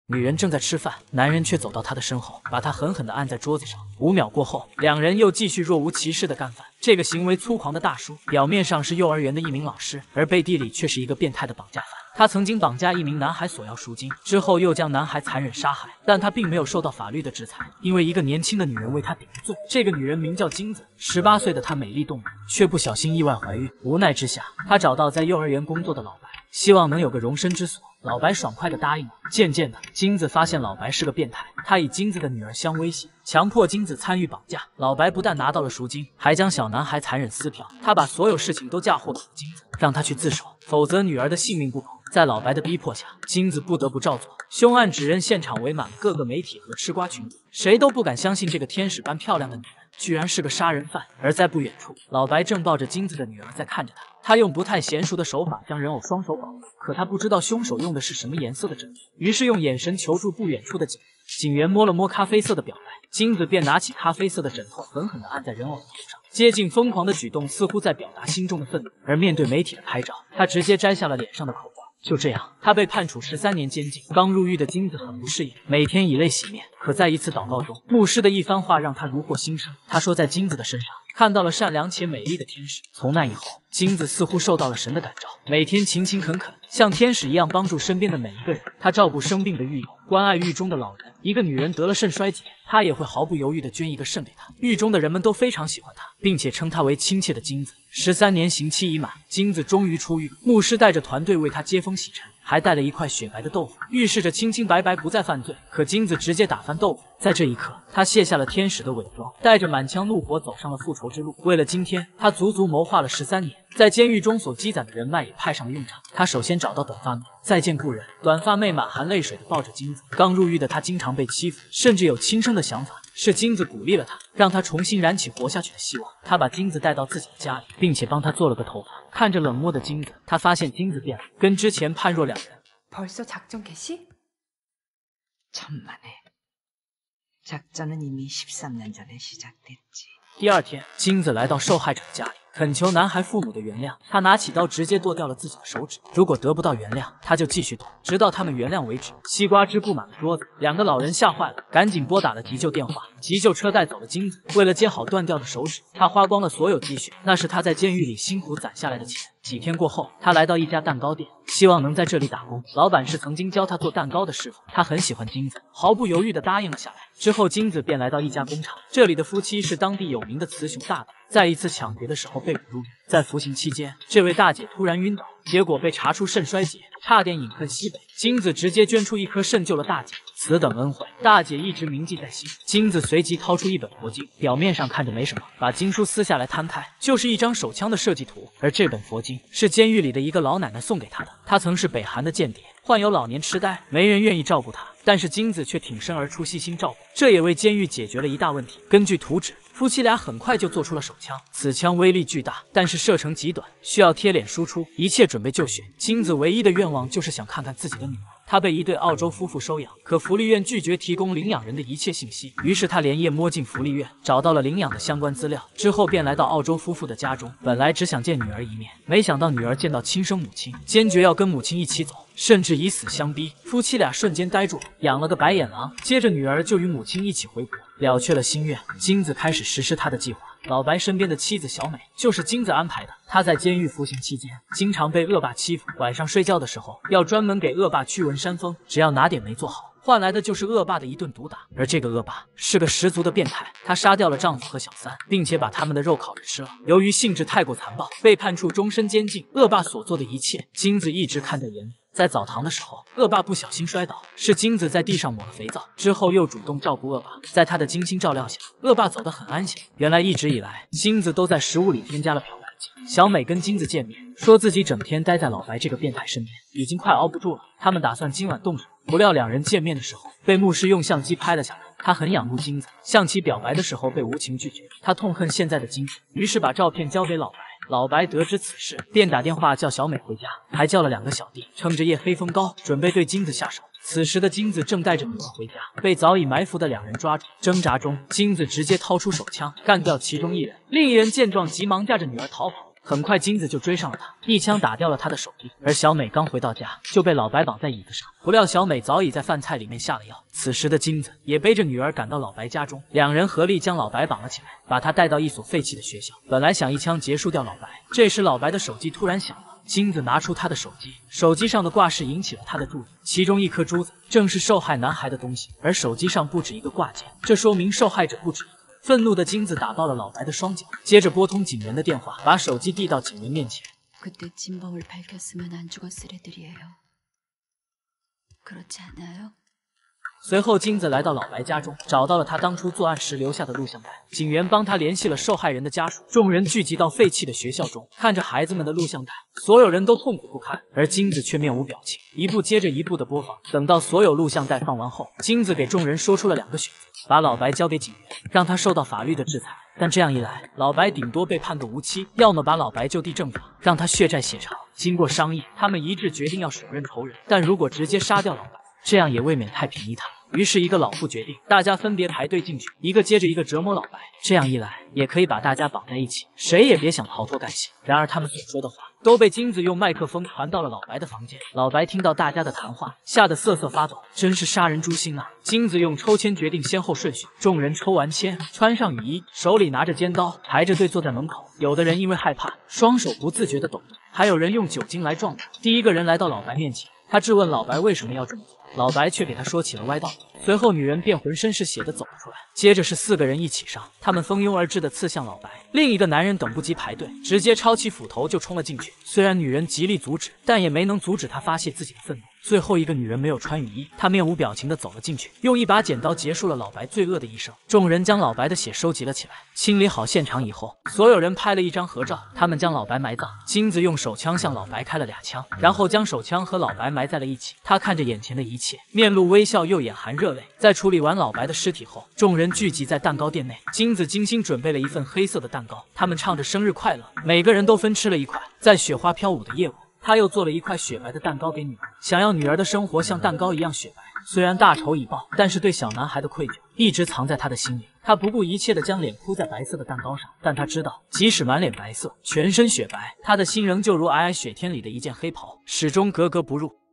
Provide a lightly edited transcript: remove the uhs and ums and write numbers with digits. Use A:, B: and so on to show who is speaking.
A: 女人正在吃饭，男人却走到她的身后，把她狠狠地按在桌子上。5秒过后，两人又继续若无其事地干饭。这个行为粗狂的大叔，表面上是幼儿园的一名老师，而背地里却是一个变态的绑架犯。他曾经绑架一名男孩索要赎金，之后又将男孩残忍杀害，但他并没有受到法律的制裁，因为一个年轻的女人为他顶罪。这个女人名叫金子，18岁的她美丽动人，却不小心意外怀孕。无奈之下，她找到在幼儿园工作的老白，希望能有个容身之所。老白爽快地答应了。渐渐的，金子发现老白是个变态，他以金子的女儿相威胁，强迫金子参与绑架。老白不但拿到了赎金，还将小男孩残忍撕票。他把所有事情都嫁祸给了金子，让他去自首，否则女儿的性命不保。在老白的逼迫下，金子不得不照做。凶案指认现场围满了各个媒体和吃瓜群众，谁都不敢相信这个天使般漂亮的女人居然是个杀人犯。而在不远处，老白正抱着金子的女儿在看着他。他用不太娴熟的手法将人偶双手绑住，可他不知道凶手用的是什么颜色的枕头，于是用眼神求助不远处的警员。警员摸了摸咖啡色的表带，金子便拿起咖啡色的枕头狠狠地按在人偶的头上。接近疯狂的举动似乎在表达心中的愤怒。而面对媒体的拍照，他直接摘下了脸上的口罩。就这样，他被判处13年监禁。刚入狱的金子很不适应，每天以泪洗面。可在一次祷告中，牧师的一番话让他如获新生。他说，在金子的身上看到了善良且美丽的天使。从那以后，金子似乎受到了神的感召，每天勤勤恳恳，像天使一样帮助身边的每一个人。他照顾生病的狱友，关爱狱中的老人。一个女人得了肾衰竭，他也会毫不犹豫地捐一个肾给她。狱中的人们都非常喜欢他，并且称他为亲切的金子。13年刑期已满，金子终于出狱。牧师带着团队为他接风洗尘，还带了一块雪白的豆腐，预示着清清白白不再犯罪。可金子直接打翻豆腐，在这一刻，他卸下了天使的伪装，带着满腔怒火走上了复仇之路。为了今天，他足足谋划了13年，在监狱中所积攒的人脉也派上了用场。他首先找到短发妹，再见故人。短发妹满含泪水地抱着金子。刚入狱的他经常被欺负，甚至有轻生的想法。是金子鼓励了他，让他重新燃起活下去的希望。他把金子带到自己的家里，并且帮他做了个头发。看着冷漠的金子，他发现金子变了，跟之前判若两人。
B: 벌써작전개시작전은이미13년전에시작됐지。
A: 第二天，金子来到受害者的家里，恳求男孩父母的原谅。他拿起刀直接剁掉了自己的手指，如果得不到原谅，他就继续剁，直到他们原谅为止。西瓜汁布满了桌子，两个老人吓坏了，赶紧拨打了急救电话。急救车带走了金子。为了接好断掉的手指，他花光了所有积蓄，那是他在监狱里辛苦攒下来的钱。几天过后，他来到一家蛋糕店，希望能在这里打工。老板是曾经教他做蛋糕的师傅，他很喜欢金子，毫不犹豫地答应了下来。之后，金子便来到一家工厂，这里的夫妻是当地有名的雌雄大盗，在一次抢劫的时候被捕入狱。在服刑期间，这位大姐突然晕倒，结果被查出肾衰竭，差点饮恨西北。金子直接捐出1颗肾救了大姐，此等恩惠，大姐一直铭记在心。金子随即掏出一本佛经，表面上看着没什么，把经书撕下来摊开，就是一张手枪的设计图。而这本佛经是监狱里的一个老奶奶送给他的，她曾是北韩的间谍，患有老年痴呆，没人愿意照顾她，但是金子却挺身而出，细心照顾，这也为监狱解决了一大问题。根据图纸，夫妻俩很快就做出了手枪，此枪威力巨大，但是射程极短，需要贴脸输出，一切准备就绪。金子唯一的愿望就是想看看自己的女儿。他被一对澳洲夫妇收养，可福利院拒绝提供领养人的一切信息，于是他连夜摸进福利院，找到了领养的相关资料，之后便来到澳洲夫妇的家中。本来只想见女儿一面，没想到女儿见到亲生母亲，坚决要跟母亲一起走，甚至以死相逼。夫妻俩瞬间呆住，养了个白眼狼。接着女儿就与母亲一起回国，了却了心愿。金子开始实施他的计划。老白身边的妻子小美就是金子安排的。他在监狱服刑期间，经常被恶霸欺负，晚上睡觉的时候要专门给恶霸驱蚊扇风，只要哪点没做好，换来的就是恶霸的一顿毒打。而这个恶霸是个十足的变态，他杀掉了丈夫和小三，并且把他们的肉烤着吃了。由于性质太过残暴，被判处终身监禁。恶霸所做的一切，金子一直看在眼里。在澡堂的时候，恶霸不小心摔倒，是金子在地上抹了肥皂，之后又主动照顾恶霸。在他的精心照料下，恶霸走得很安详。原来一直以来，金子都在食物里添加了漂白剂。小美跟金子见面，说自己整天待在老白这个变态身边，已经快熬不住了。他们打算今晚动手，不料两人见面的时候，被牧师用相机拍了下来。他很仰慕金子，向其表白的时候被无情拒绝。他痛恨现在的金子，于是把照片交给老白。老白得知此事，便打电话叫小美回家，还叫了2个小弟，趁着夜黑风高，准备对金子下手。此时的金子正带着女儿回家，被早已埋伏的2人抓住。挣扎中，金子直接掏出手枪，干掉其中1人。另一人见状，急忙架着女儿逃跑。 很快金子就追上了他，一枪打掉了他的手臂。而小美刚回到家，就被老白绑在椅子上，不料小美早已在饭菜里面下了药。此时的金子也背着女儿赶到老白家中，两人合力将老白绑了起来，把他带到一所废弃的学校。本来想一枪结束掉老白，这时老白的手机突然响了。金子拿出他的手机，手机上的挂饰引起了他的注意，其中一颗珠子正是受害男孩的东西，而手机上不止一个挂件，这说明受害者不止一个。愤怒的金子打爆了老白的双脚，接着拨通警员的电话，把手机递到警员面前。随后，金子来到老白家中，找到了他当初作案时留下的录像带。警员帮他联系了受害人的家属，众人聚集到废弃的学校中，看着孩子们的录像带，所有人都痛苦不堪，而金子却面无表情，一步接着一步的播放。等到所有录像带放完后，金子给众人说出了2个选择：把老白交给警员，让他受到法律的制裁。但这样一来，老白顶多被判个无期；要么把老白就地正法，让他血债血偿。经过商议，他们一致决定要手刃仇人，但如果直接杀掉老白，这样也未免太便宜他。于是，一个老妇决定，大家分别排队进去，一个接着一个折磨老白。这样一来，也可以把大家绑在一起，谁也别想逃脱干系。然而，他们所说的话都被金子用麦克风传到了老白的房间。老白听到大家的谈话，吓得瑟瑟发抖，真是杀人诛心啊！金子用抽签决定先后顺序，众人抽完签，穿上雨衣，手里拿着尖刀，排着队坐在门口。有的人因为害怕，双手不自觉地抖动，还有人用酒精来壮胆。第一个人来到老白面前，他质问老白为什么要这么做。老白却给他说起了歪道理。随后，女人便浑身是血的走了出来。接着是4个人一起上，他们蜂拥而至的刺向老白。另一个男人等不及排队，直接抄起斧头就冲了进去。虽然女人极力阻止，但也没能阻止他发泄自己的愤怒。最后一个女人没有穿雨衣，她面无表情的走了进去，用一把剪刀结束了老白罪恶的一生。众人将老白的血收集了起来，清理好现场以后，所有人拍了一张合照。他们将老白埋葬。金子用手枪向老白开了2枪，然后将手枪和老白埋在了一起。他看着眼前的一切，面露微笑又眼含热泪。在处理完老白的尸体后，众人聚集在蛋糕店内。金子精心准备了一份黑色的蛋糕，他们唱着生日快乐，每个人都分吃了一块。在雪花飘舞的夜晚，他又做了一块雪白的蛋糕给女儿，想要女儿的生活像蛋糕一样雪白。虽然大仇已报，但是对小男孩的愧疚一直藏在他的心里。他不顾一切地将脸铺在白色的蛋糕上，但他知道，即使满脸白色，全身雪白，他的心仍旧如皑皑雪天里的一件黑袍，始终格格不入。